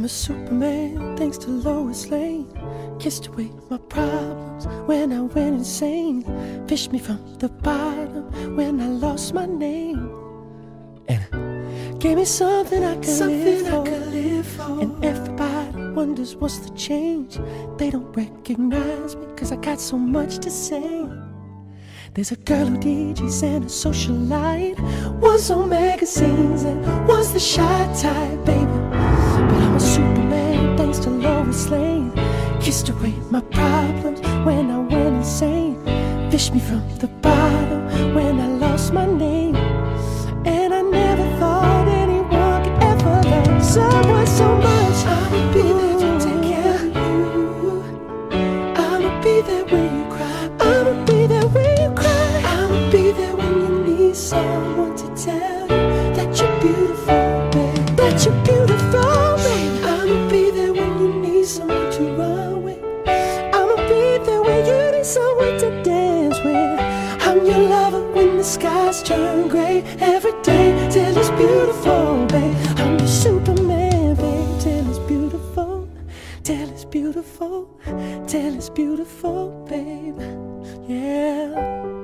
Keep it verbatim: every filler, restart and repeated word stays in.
a Superman thanks to Lois Lane. Kissed away my problems when I went insane. Fished me from the bottom when I lost my name. And gave me something I could, something live, I for. could live for. And everybody wonders what's the change. They don't recognize me cause I got so much to say. There's a girl who D Js and a socialite. One's on magazines and one's the shy type, baby. But I'm a Superman thanks to Lois Lane. Kissed away my problems when I went insane. Fished me from the bottom when I lost my name. And I never thought anyone could ever love someone so much. I'ma be there to take care of you. I'ma be there when you cry. I'ma be there when you cry. I'ma be there when you need someone to tell you that you're beautiful, babe. That you're beautiful, babe. I'ma be there when you need someone to run with. I'ma be there when you need someone to dance with. I'm your lover when the skies turn gray every day till it's beautiful, babe. I'm your Superman, babe, till it's beautiful, till it's beautiful, till it's beautiful, babe. Yeah.